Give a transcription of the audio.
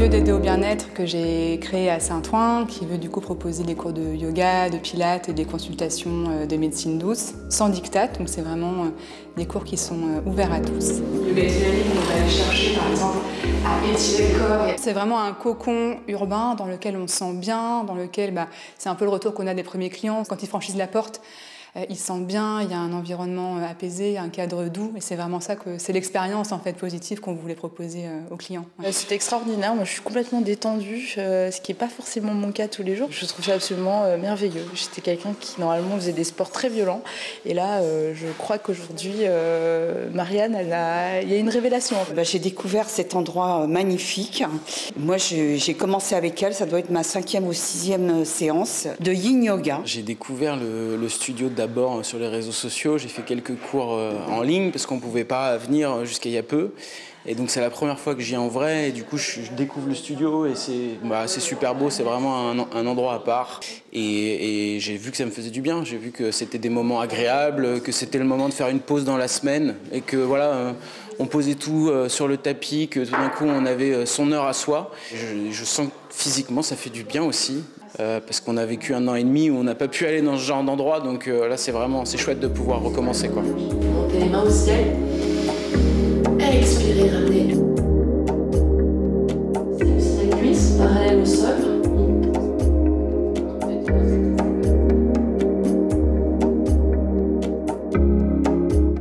lieu d'aider au bien-être que j'ai créé à Saint-Ouen, qui veut du coup proposer des cours de yoga, de pilates et des consultations de médecine douce, sans diktat, donc c'est vraiment des cours qui sont ouverts à tous. Le yoga dynamique, on va aller chercher par exemple à étirer le corps. C'est vraiment un cocon urbain dans lequel on se sent bien, dans lequel c'est un peu le retour qu'on a des premiers clients. Quand ils franchissent la porte, ils se sentent bien, il y a un environnement apaisé, un cadre doux, et c'est vraiment ça que c'est l'expérience en fait positive qu'on voulait proposer aux clients. C'était extraordinaire, moi je suis complètement détendue, ce qui n'est pas forcément mon cas tous les jours. Je trouve ça absolument merveilleux. J'étais quelqu'un qui normalement faisait des sports très violents, et là je crois qu'aujourd'hui Marianne, il y a une révélation. En fait. J'ai découvert cet endroit magnifique. Moi j'ai commencé avec elle, ça doit être ma 5e ou 6e séance de Yin Yoga. J'ai découvert le studio d'abord sur les réseaux sociaux, j'ai fait quelques cours en ligne parce qu'on ne pouvait pas venir jusqu'à il y a peu. Et donc c'est la première fois que j'y viens en vrai et du coup je découvre le studio et c'est super beau, c'est vraiment un endroit à part. Et j'ai vu que ça me faisait du bien, j'ai vu que c'était des moments agréables, que c'était le moment de faire une pause dans la semaine et que voilà, on posait tout sur le tapis, que tout d'un coup on avait son heure à soi. Je sens que physiquement ça fait du bien aussi. Parce qu'on a vécu 1 an et demi où on n'a pas pu aller dans ce genre d'endroit, donc là c'est chouette de pouvoir recommencer quoi. Montez les mains au ciel.